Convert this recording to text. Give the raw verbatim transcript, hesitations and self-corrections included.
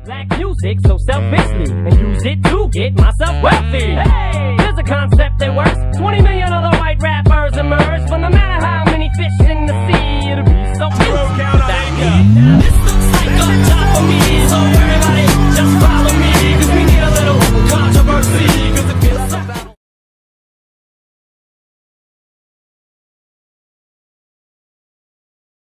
black music so selfishly and use it to get myself wealthy. Hey, here's a concept that works. twenty million